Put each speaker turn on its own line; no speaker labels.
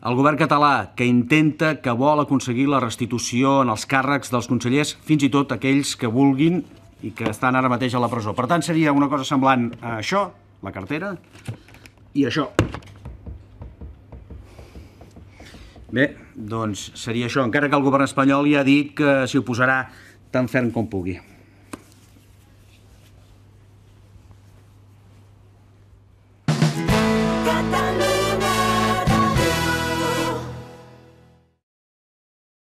El govern català, que intenta, que vol aconseguir la restitució en els càrrecs dels consellers, fins i tot aquells que vulguin i que estan ara mateix a la presó. Per tant, seria una cosa semblant a això, la cartera, i això. Bé, doncs seria això, encara que el govern espanyol ja ha dit que s'hi oposarà tan ferm com pugui.